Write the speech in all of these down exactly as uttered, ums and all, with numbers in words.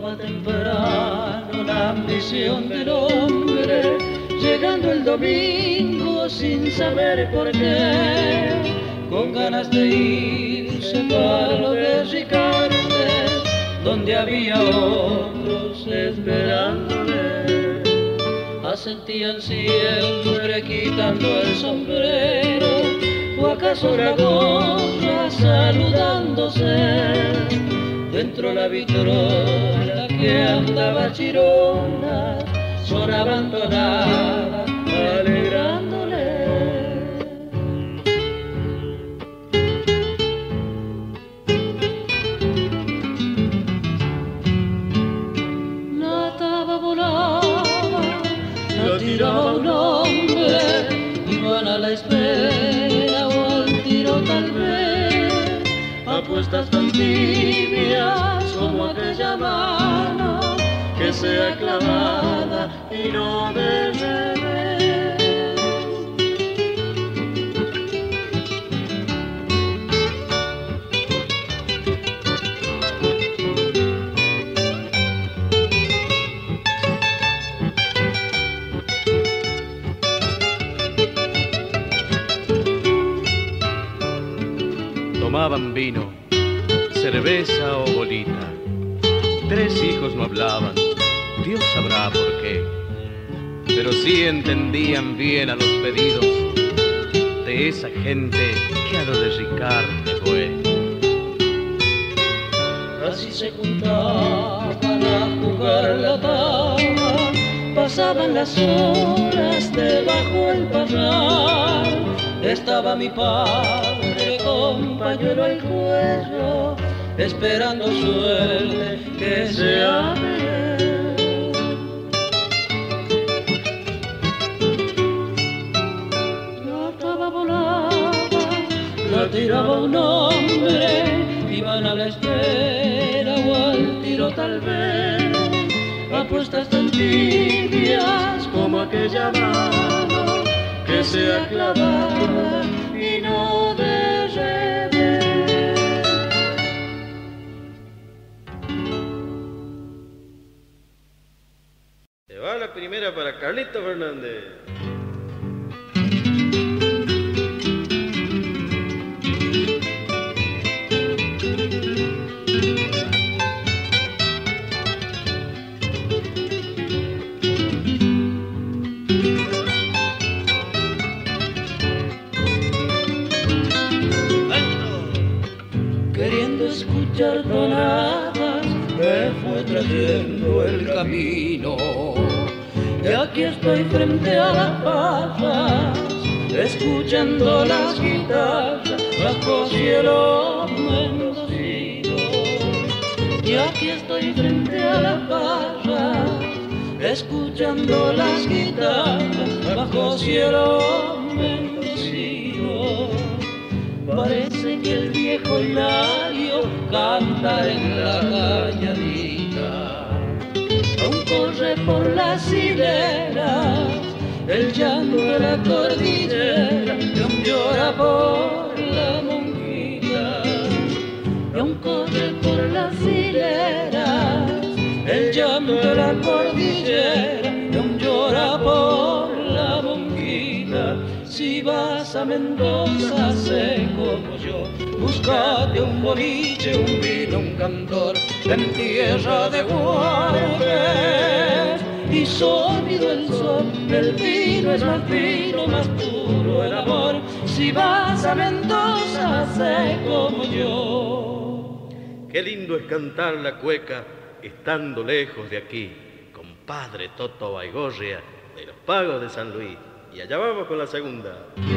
Toma temprano la ambición del hombre, llegando el domingo sin saber por qué, con ganas de irse para lo de Ricarte, donde había otros esperándole. Asentían siempre quitando el sombrero, o acaso la gorra saludándose. Dentro la vitrola que andaba chirona, sonaban tonadas alegrándole. La taba volaba, la tiraba un hombre, iban a la espera o al tiro tal vez. Apuestas tan tibias como aquella mano que sea clavada y no de revés. Tomaban vino, cerveza o bolita. Tres hijos no hablaban, Dios sabrá por qué, pero sí entendían bien a los pedidos de esa gente que a lo de Ricarte fue. Así se juntaban a jugar la taba, pasaban las horas debajo el parral. Estaba mi padre con pañuelo al cuello, esperando suerte que sea de él. La taba volaba, la tiraba un hombre, iban a la espera o al tiro tal vez. Apuestas tan tibias como aquella mano que sea clavada y no de revés. Se va la primera para Carlito Fernández. Escuchar tonadas me fue trayendo el camino, y aquí estoy frente a las barras, escuchando las guitarras bajo cielo mendocino. Y aquí estoy frente a las barras, escuchando las guitarras bajo cielo mendocino. Parece que el viejo Hilario canta en la cañadita, aún corre por las hileras el llanto de la cordillera, y aún llora por la monjita. Y aún corre por las hileras el llanto de la cordillera, y aún llora por la monjita. Si vas a Mendoza, sé como yo, búscate un boliche, un vino, un cantor, en tierra de Juárez. Y sólido el sol, el vino es más fino, más puro el amor. Si vas a Mendoza, sé como yo. Qué lindo es cantar la cueca estando lejos de aquí, compadre Toto Baigorria de los Pagos de San Luis. Y allá vamos con la segunda.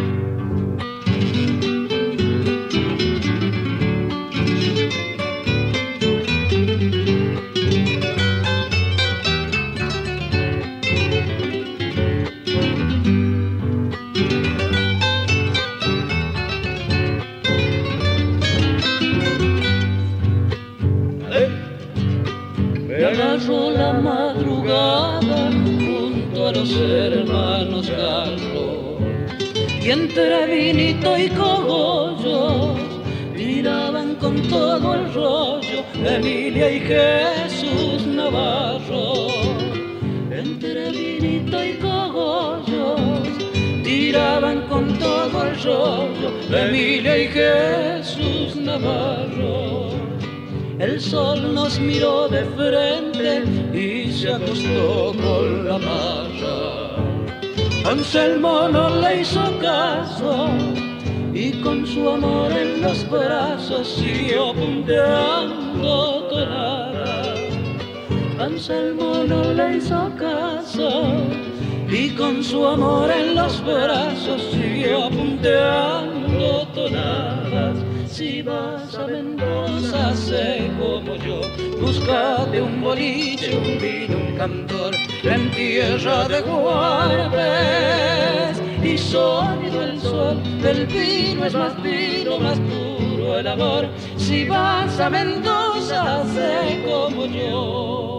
Me agarró la madrugada junto a los hermanos Carlos, y entre vinito y cogollos y tiraban con todo el rollo Emilia y Jesús Navarro. Entre vinito y cogollos tiraban con todo el rollo Emilia y Jesús Navarro. El sol nos miró de frente y se acostó con la parra. Anselmo no le hizo caso y con su amor en los brazos siguió punteando tonada. Anselmo no le hizo caso y con su amor en los brazos siguió punteando tonadas. Si vas a Mendoza, sé como yo, búscate un boliche, un vino, un cantor, en tierra de Guarpes. Y sólido el sol del vino es más vino, más puro el amor. Si vas a Mendoza, sé como yo.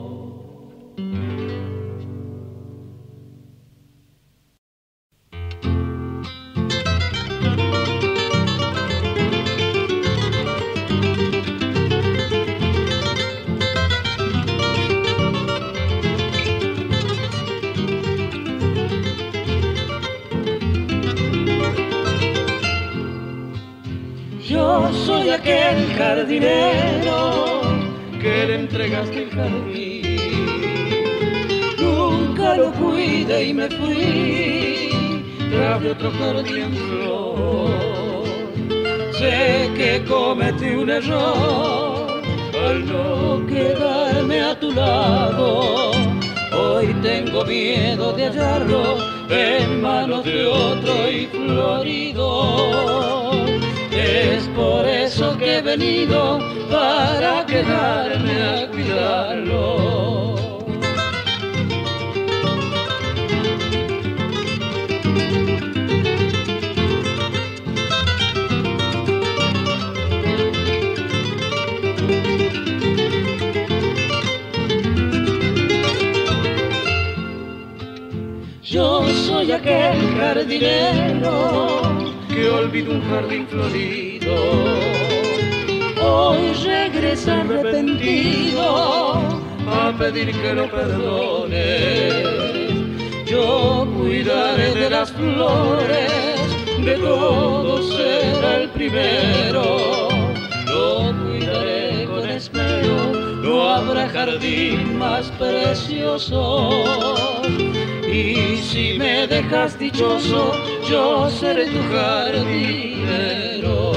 Yo soy aquel jardinero que le entregaste el jardín. Nunca lo cuidé y me fui, traje otro jardín en flor. Sé que cometí un error al no quedarme a tu lado. Hoy tengo miedo de hallarlo en manos de otro y florido. Es por eso que he venido para quedarme a cuidarlo. Yo soy aquel jardinero que olvido un jardín florido. Hoy regresa arrepentido a pedir que lo perdone. Yo cuidaré de las flores, de todos será el primero. Lo cuidaré con esmero, no habrá jardín más precioso. Y si me dejas dichoso, yo seré tu jardinero.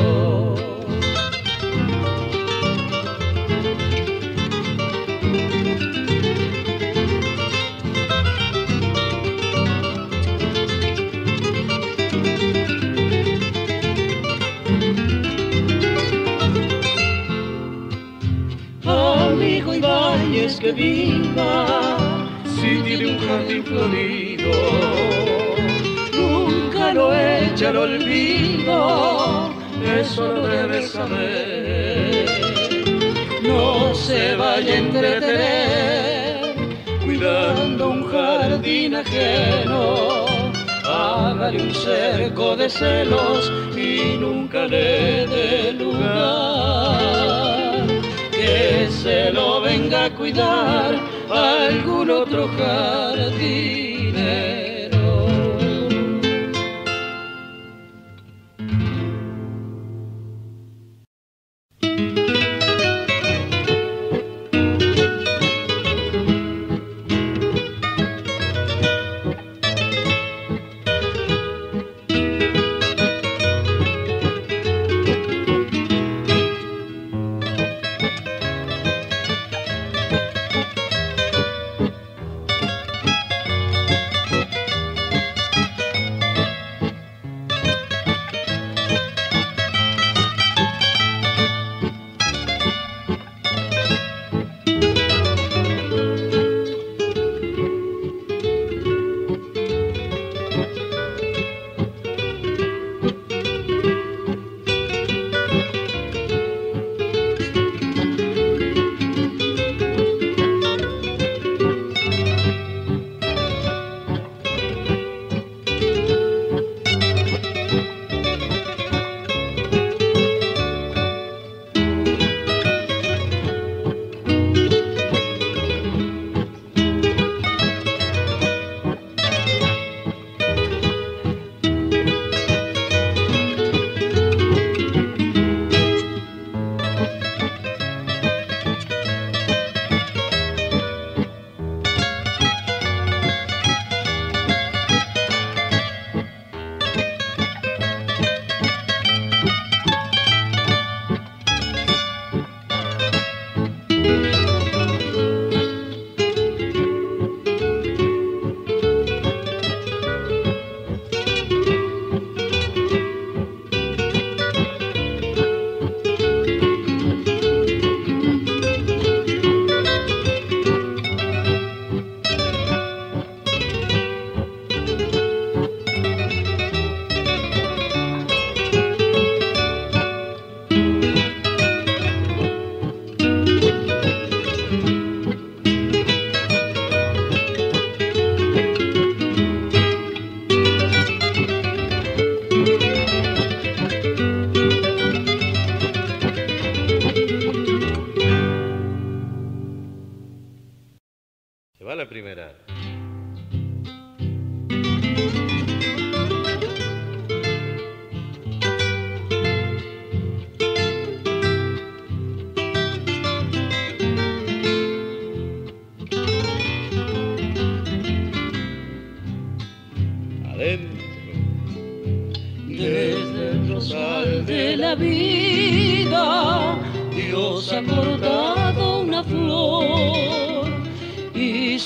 Amigo Ibáñez que viva, si tiene un jardín florido, nunca lo echa al olvido, eso lo debes saber. No se vaya a entretener cuidando un jardín ajeno, hágale un cerco de celos y nunca le dé lugar. Que se lo venga a cuidar algún otro jardinero.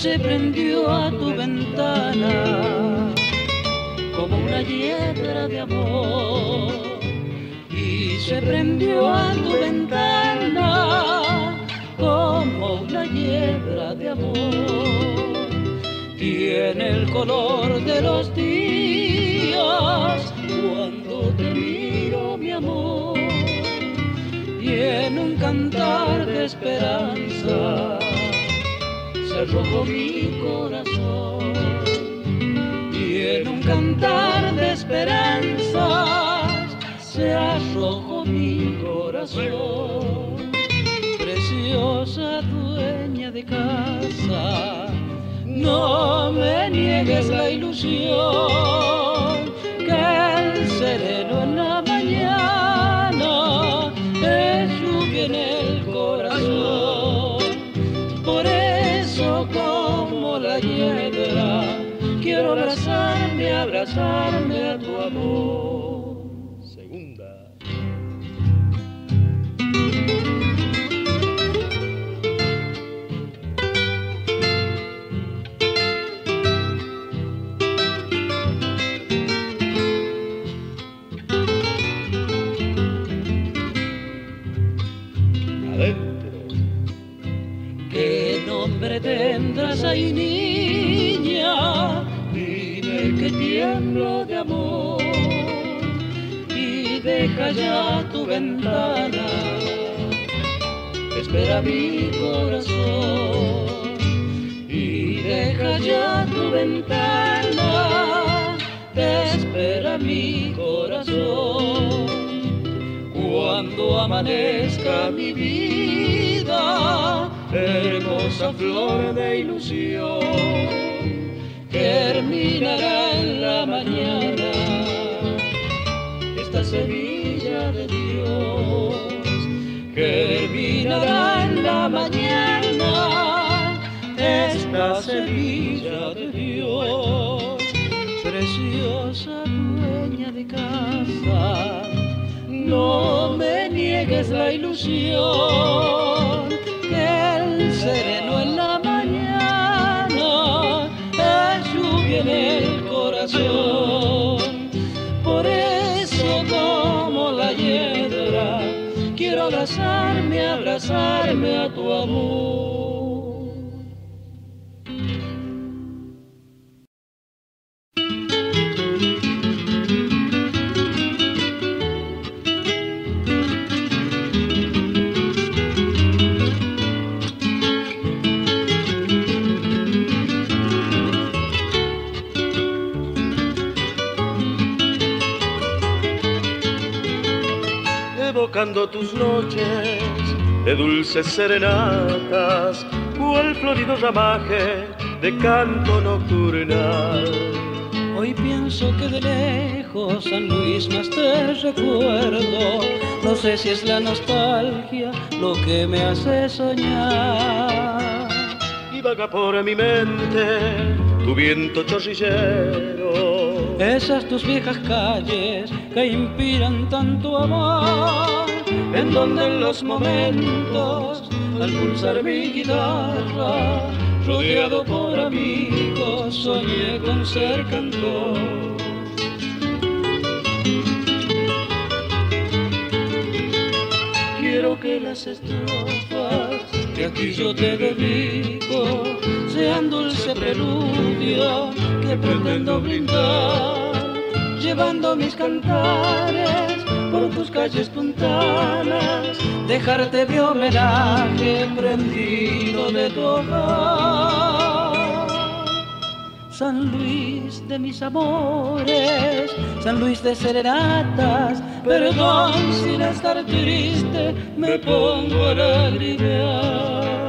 se prendió a tu ventana como una hiedra de amor, y se prendió a tu ventana como una hiedra de amor. Tiene el color de los días cuando te miro, mi amor, tiene un cantar de esperanza, se rojo mi corazón, tiene un cantar de esperanzas, se arrojó mi corazón. Preciosa dueña de casa, no me niegues la ilusión, que el sereno en la mañana es lluvia en el corazón. Por eso, como la hiedra, quiero abrazarme, abrazarme a tu amor. Segunda. ¿Qué nombre tendrás ahí, niña? Dime que tiemblo de amor, y deja ya tu ventana, espera mi corazón, y deja ya tu ventana, espera mi corazón. Cuando amanezca mi vida, hermosa flor de ilusión, germinará en la mañana esta semilla de Dios, germinará en la mañana esta semilla de Dios. Preciosa dueña de casa, no me niegues la ilusión, que el sereno en la mañana es lluvia en el corazón. Por eso, como la hiedra, quiero abrazarme, abrazarme a tu amor. Evocando tus noches de dulces serenatas, cual florido ramaje de canto nocturnal. Hoy pienso que de lejos San Luis más te recuerdo, no sé si es la nostalgia lo que me hace soñar. Y vaga por mi mente tu viento chorrillero, esas tus viejas calles que inspiran tanto amor, en donde en los momentos, al pulsar mi guitarra, rodeado por amigos, soñé con ser cantor. Quiero que las estrofas que aquí yo te dedico sean dulce preludio que pretendo brindar, llevando mis cantares por tus calles puntanas, dejarte de homenaje prendido de tu hogar. San Luis de mis amores, San Luis de serenatas, perdón sin estar triste, me pongo a lagrimear.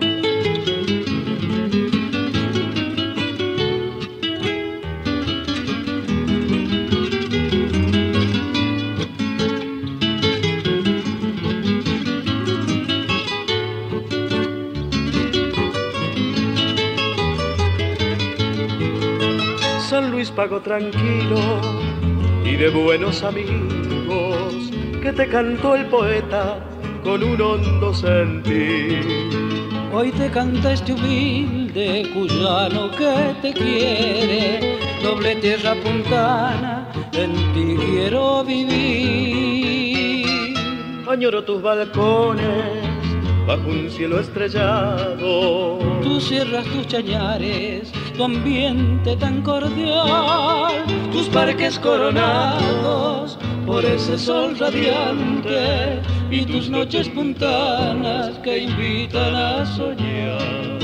San Luis pago tranquilo y de buenos amigos, que te cantó el poeta con un hondo sentir. Hoy te canta este humilde cuyano que te quiere, doble tierra puntana, en ti quiero vivir. Añoro tus balcones bajo un cielo estrellado, tus sierras, tus chañares, tu ambiente tan cordial, tus parques coronados por ese sol radiante y tus noches puntanas que invitan a soñar.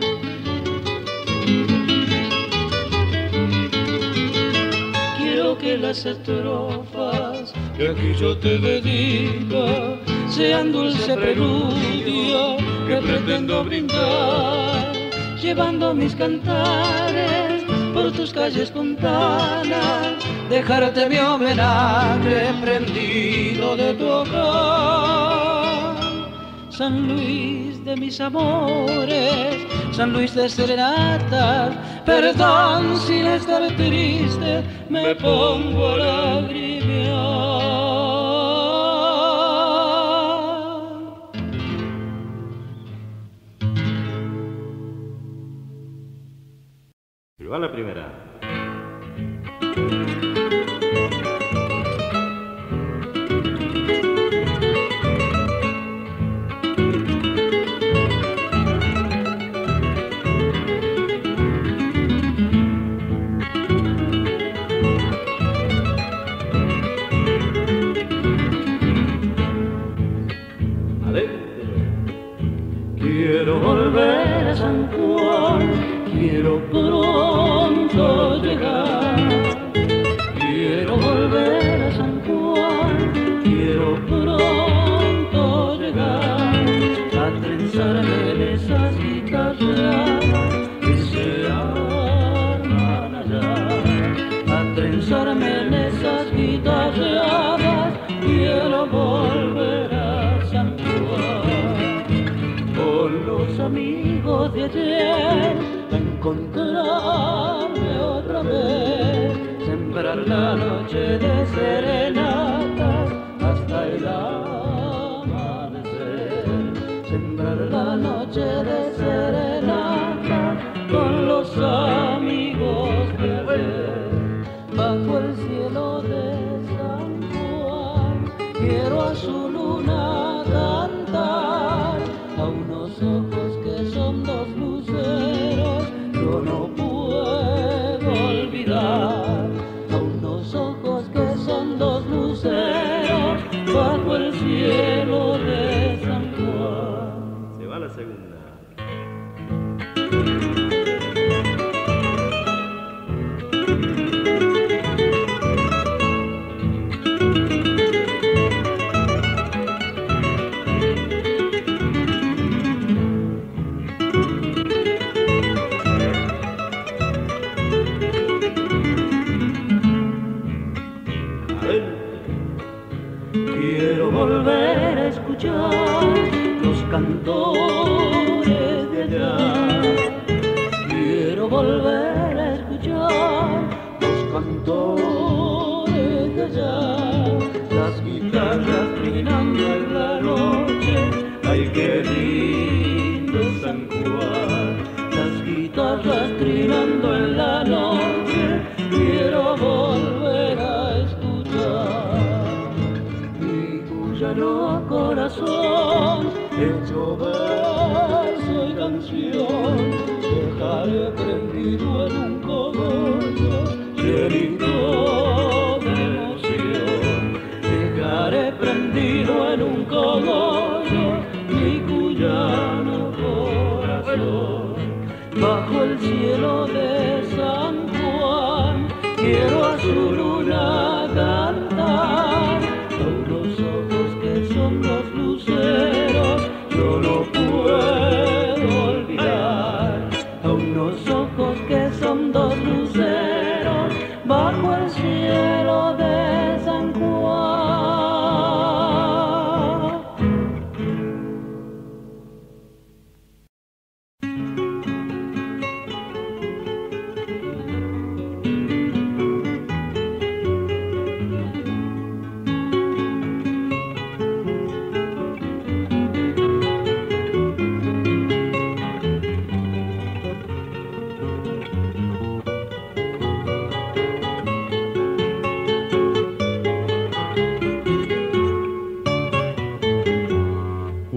Quiero que las estrofas que aquí yo te dedico sean dulce preludio que pretendo brindar, llevando mis cantares por tus calles puntanas, dejarte mi homenaje prendido de tu hogar. San Luis de mis amores, San Luis de serenatas, perdón sin estar triste, me pongo a lagrimear. Y va la primera. Quiero volver a San Juan, quiero pronto llegar. Quiero volver a San Juan, quiero pronto llegar. A trenzarme en esas guitarras que se arman allá. A trenzarme en esas guitarras, quiero volver a San Juan. Con los amigos de ayer, a encontrarme otra vez, sembrar la noche de serenatas hasta el amanecer, sembrar la noche de serenatas con los amigos de ayer, bajo el cielo de San Juan, quiero a su luna cantar, a unos ojos que son dos luceros, yo no puedo olvidar, a unos ojos que son dos luceros, bajo el cielo de San Juan. Se va la segunda. Quiero volver a escuchar los cantores de allá. Quiero volver a escuchar los cantores de allá. Las guitarras trinando en la noche, ay qué lindo San Juan. Las guitarras trinando en la noche, quiero volver a escuchar. No corazón, hecho verso y canción, dejaré prendido en un cogollo, llenito de emoción. Dejaré prendido en un cogollo mi cuyano corazón, bajo el cielo de San Juan, quiero a su luna cantar. Son los luceros, yo no puedo olvidar, a unos ojos que son dos luceros, bajo el cielo de San Juan.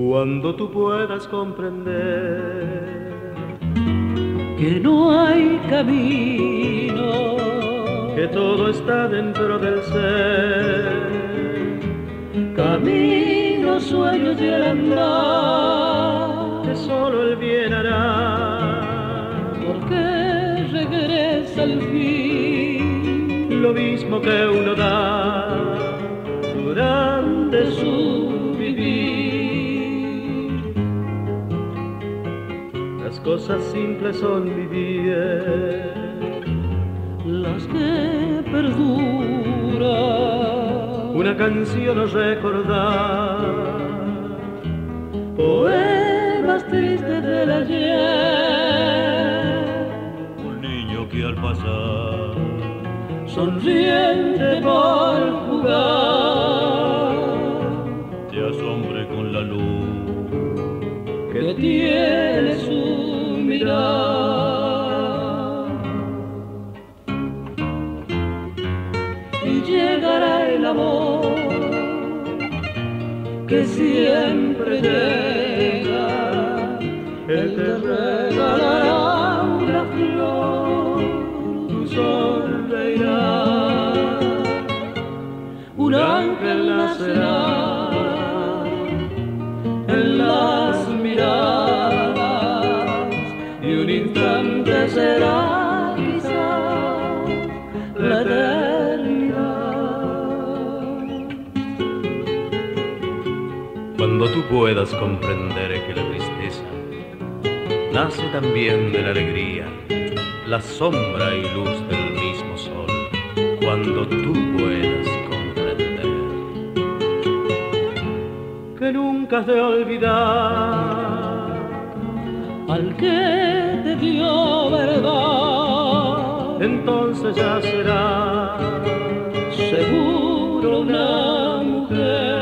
Cuando tú puedas comprender que no hay camino, que todo está dentro del ser, camino, sueños y el andar, que solo el bien hará, porque regresa al fin lo mismo que uno da durante su vivir. Las cosas simples son vivir, las que perduran, una canción o recordar, poemas tristes del ayer, un niño que al pasar sonriente por jugar, te asombre con la luz que tiene su mirar, y llegará el amor que siempre llega, él te regalará una flor, tú sonreirás, un ángel nacerá en las miradas, y un instante será quizás la eternidad. Cuando tú puedas comprender que la tristeza nace también de la alegría, la sombra y luz del mismo sol, cuando tú puedas comprender que nunca has de olvidar al que te dio verdad, entonces ya será seguro una mujer.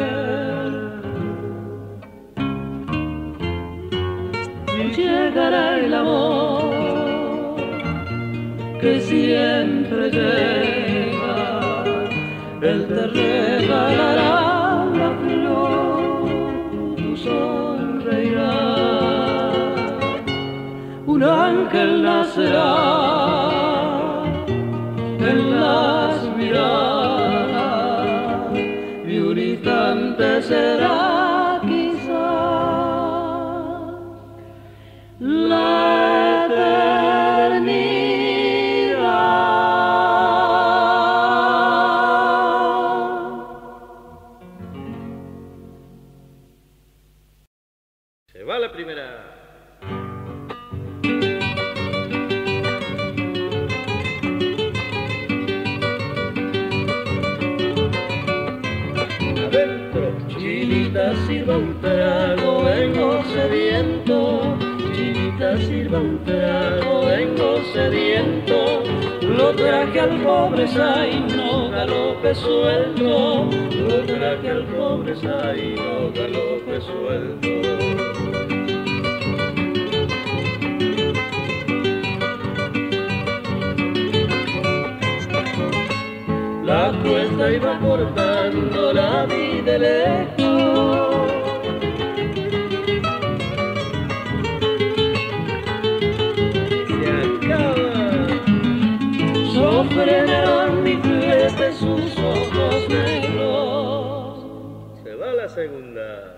Y llegará el amor que siempre llega, él te regalará una flor, tú sonreirás, un ángel nacerá en las miradas, y un instante será quizás la eternidad. Se va la primera. Adentro, Chinita, sirva un trago, vengo sediento. Chinita, sirva un trago, vengo sediento. Lo traje al pobre Zaino, galope suelto. Lo traje al pobre Zaino, galope suelto. La cuesta iba cortando, la vi de lejos. se acaba. Sofrenaron mi flete sus ojos negros. Se va la segunda.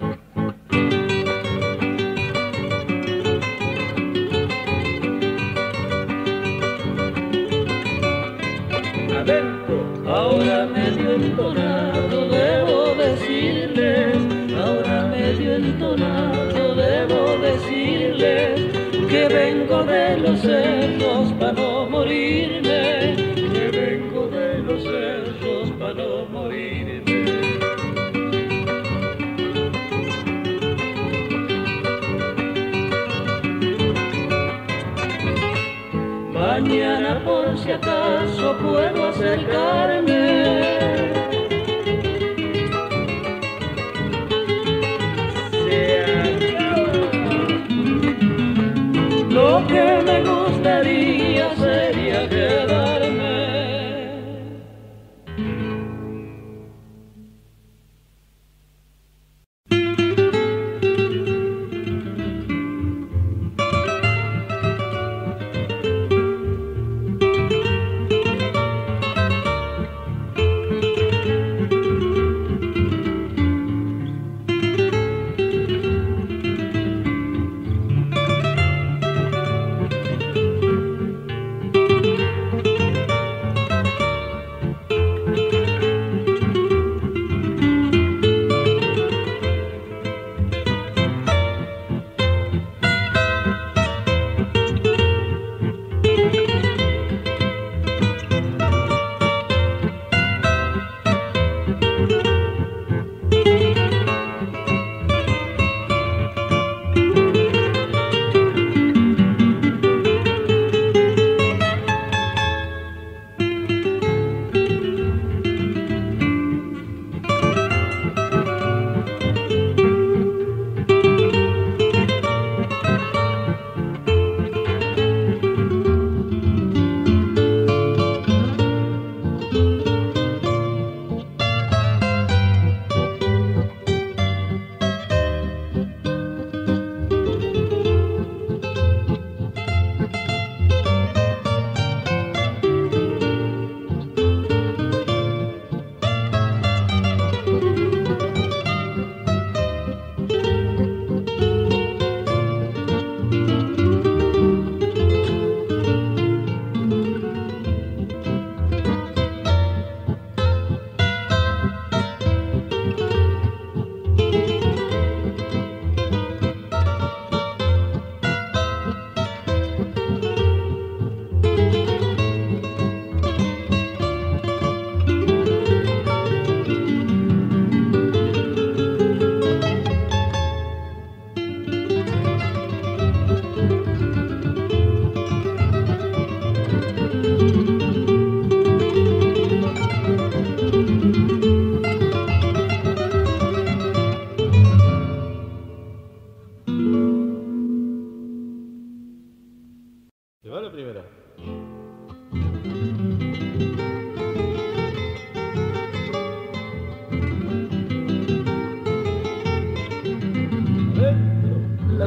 Adentro. Ahora medio entonado debo decirles, ahora medio entonado debo decirles que vengo de los cerros para no morirme, que vengo de los cerros para no morirme. Mañana por si acaso puedo acercarme. Se acaba. Lo que me gustaría sería quedarme.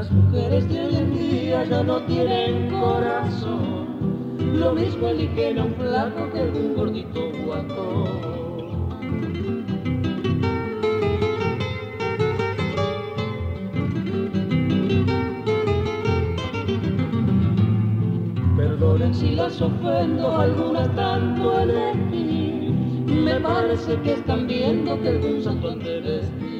Las mujeres de hoy en día ya no tienen corazón, lo mismo eligen a un flaco que algún gordito guaco. Perdonen si las ofendo, algunas tanto elegí, me parece que están viendo que algún santo han de vestir.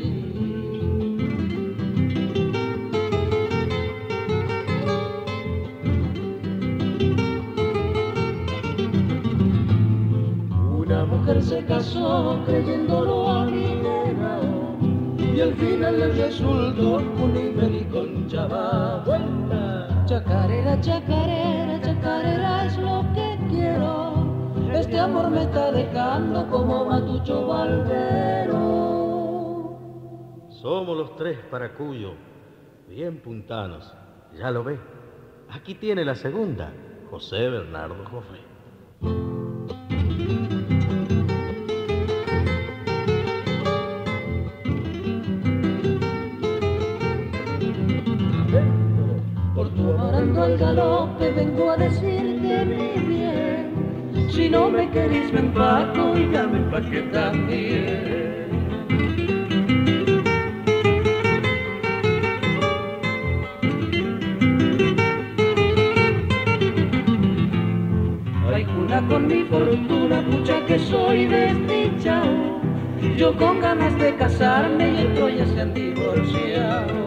Una mujer se casó creyéndolo alienado y al final le resultó una infeliz concha vuelta. Chacarera, chacarera, chacarera es lo que quiero. Este amor me está dejando como matucho barbero. Somos los tres para Cuyo, bien puntanos. Ya lo ve. Aquí tiene la segunda, José Bernardo Joffre. Por tu amor al galope vengo a decirte mi bien. Si no me querés me empaco y ya me empaqué también. Ay, cuna con mi fortuna, pucha que soy desdichado. Yo con ganas de casarme y el Troya se han divorciado.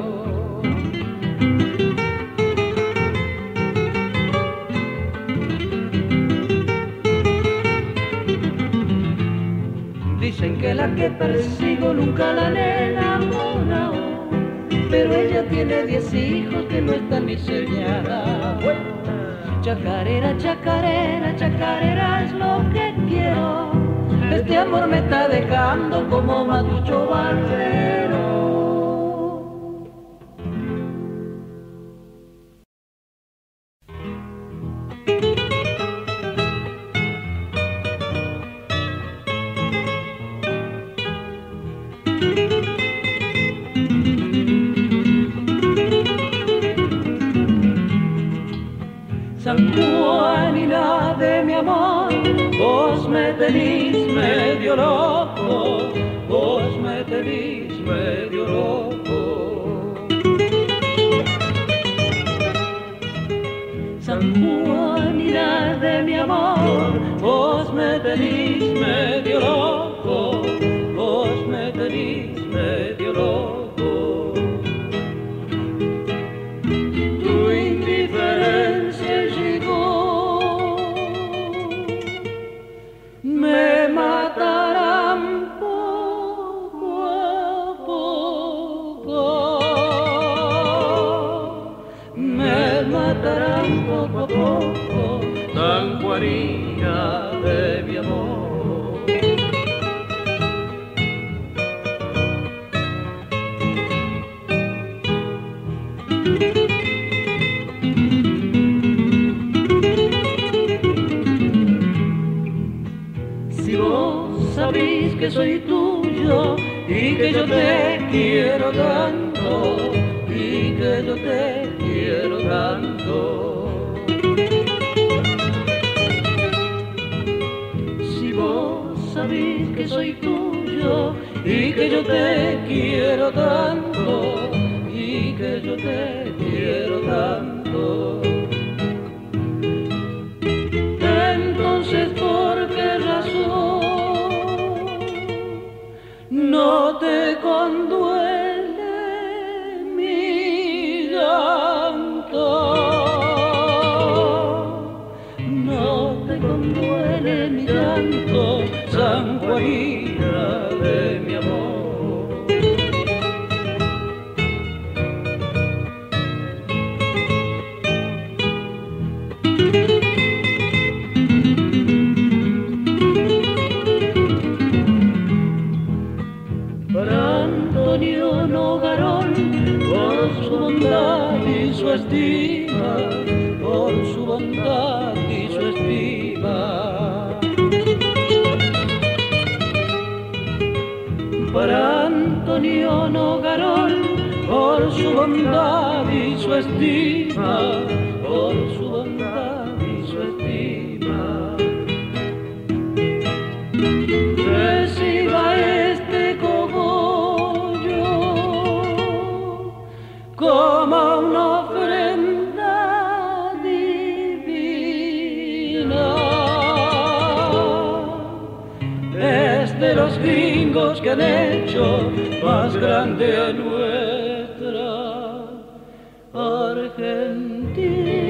Dicen que la que persigo nunca la han enamorado, pero ella tiene diez hijos que no están ni señalados. Chacarera, chacarera, chacarera es lo que quiero. Este amor me está dejando como matucho barbero. San Juanina de mi amor, vos me tenís medio loco, vos me tenís medio loco. San Juanina de mi amor, vos me tenís medio loco, vos me tenís medio loco. Tu indiferencia llegó, me matarán poco a poco, me matarán poco a poco, San Juanina de mi amor. Si vos sabés que soy tuyo y que yo te quiero tanto, y que yo te quiero tanto. Si vos sabés que soy tuyo y que yo te quiero tanto, y que yo te quiero tanto. Entonces, ¿por qué razón no te conduele mi llanto? No te conduele mi llanto, San Juanina de mi amor. Para Antonio Nogarón, por su bondad y su estima, por su bondad y su estima. Para Antonio Nogarón, por por su bondad y su estima, por su bondad y su estima. Reciba este cogollo como una ofrenda divina. Es de los gringos que han hecho más grande a nuestra Argentina.